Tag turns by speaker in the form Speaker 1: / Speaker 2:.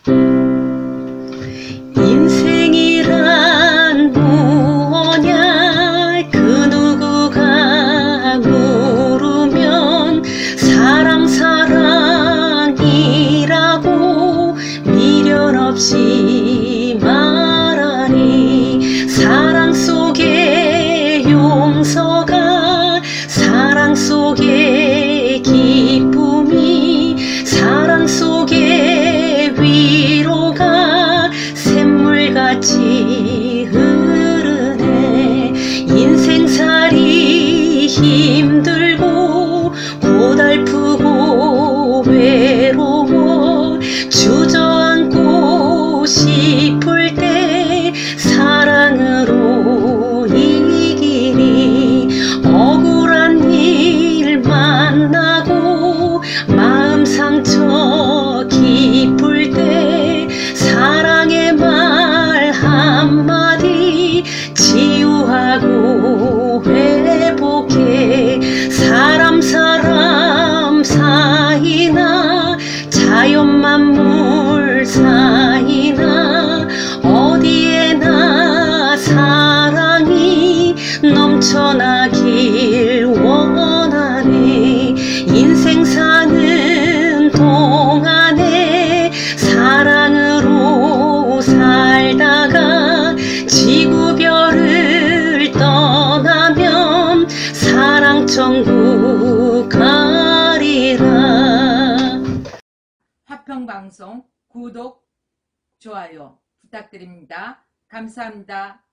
Speaker 1: 인생이란 뭐냐 그 누구가 물으면 사랑이라고 미련 없이 말하니 사랑 속에 용서가 사랑 속에 기쁨이 사랑 속에 위로가 샘물같이 흐르네. 인생살이 힘들고 고달프고 외로워 주저앉고 싶을 때 사랑으로 이기리. 억울한 일 만나고 마음 상처 깊을 때 사랑의 말 한마디 치유하고 회복해. 사람 사이나 자연 만물 사이나 어디에나 사랑이 넘쳐나길 원하네. 인생 사는 동안에 사랑으로 살다가 지구별을 떠나면 사랑천국 가리라.
Speaker 2: 화평방송 구독, 좋아요 부탁드립니다. 감사합니다.